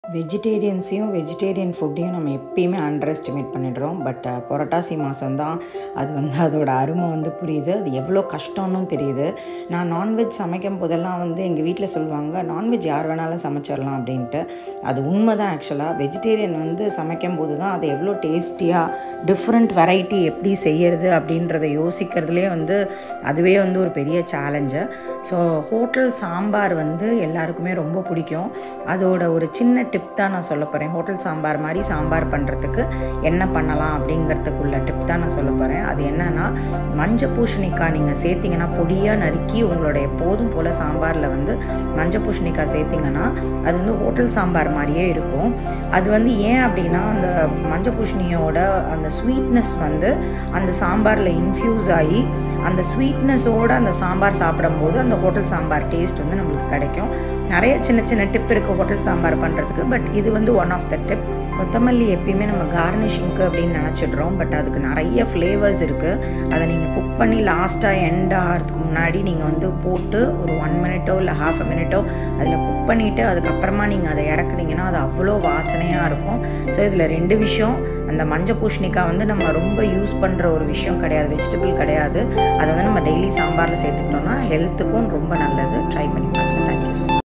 வெஜிடேரியன்ஸையும் vegetarian ஃபுட்டையும் நம்ம எப்பயுமே அண்டர் எஸ்டிமேட் பண்ணிடுறோம். பட் புரட்டாசி மாதம் தான் அது அதோட அருமை புரியுது. அது எவ்வளோ கஷ்டம்னு தெரியுது. நான் நான்வெஜ் சமைக்கும் போதெல்லாம் எங்கள் வீட்டில் சொல்லுவாங்க, நான்வெஜ் யார் வேணாலும் சமைச்சிடலாம் அப்படின்ட்டு. அது உண்மை தான். ஆக்சுவலாக வெஜிடேரியன் சமைக்கும் போது தான் அது எவ்வளோ டேஸ்டியாக டிஃப்ரெண்ட் வெரைட்டி எப்படி செய்கிறது அப்படின்றத யோசிக்கிறதுலே அதுவே ஒரு பெரிய சேலஞ்சு. ஸோ ஹோட்டல் சாம்பார் எல்லாருக்குமே ரொம்ப பிடிக்கும். அதோட ஒரு சின்ன டிப் தான் நான் சொல்ல போகிறேன். ஹோட்டல் சாம்பார் மாதிரி சாம்பார் பண்ணுறதுக்கு என்ன பண்ணலாம் அப்படிங்கிறதுக்குள்ள டிப் தான் நான் சொல்ல போகிறேன். அது என்னென்னா, மஞ்சள் பூசணிக்காய் நீங்கள் சேர்த்திங்கன்னா, பொடியாக நறுக்கி உங்களுடைய எப்போதும் போல் சாம்பாரில் மஞ்சள் பூசணிக்காய் சேர்த்திங்கன்னா அது ஹோட்டல் சாம்பார் மாதிரியே இருக்கும். அது ஏன் அப்படின்னா, அந்த மஞ்சள் பூசணியோட அந்த ஸ்வீட்னஸ் அந்த சாம்பாரில் இன்ஃப்யூஸ் ஆகி அந்த ஸ்வீட்னஸோடு அந்த சாம்பார் சாப்பிடும்போது அந்த ஹோட்டல் சாம்பார் டேஸ்ட் நம்மளுக்கு கிடைக்கும். நிறைய சின்ன சின்ன டிப் இருக்குது ஹோட்டல் சாம்பார் பண்ணுறதுக்கு. பட் இது ஒன் ஆஃப் த டிப். கொத்தமல்லி எப்பயுமே நம்ம கார்னிஷிங்க்கு அப்படின்னு நினச்சிட்றோம். பட் அதுக்கு நிறைய ஃப்ளேவர்ஸ் இருக்குது. அதை நீங்கள் குக் பண்ணி லாஸ்ட்டாக எண்ட் ஆகிறதுக்கு முன்னாடி நீங்கள் போட்டு ஒரு 1 மினிட்டோ இல்லை ½ மினிட்டோ அதில் குக் பண்ணிவிட்டு அதுக்கப்புறமா நீங்கள் அதை இறக்குனீங்கன்னா அது அவ்வளோ வாசனையாக இருக்கும். ஸோ இதில் 2 விஷயம். அந்த மஞ்சள் பூசணிக்காய் நம்ம ரொம்ப யூஸ் பண்ணுற ஒரு விஷயம் கிடையாது, வெஜிடபிள் கிடையாது. அதை நம்ம டெய்லி சாம்பாரில் சேர்த்துக்கிட்டோம்னா ஹெல்த்துக்கும் ரொம்ப நல்லது. ட்ரை பண்ணி பாருங்கள். Thank you so much.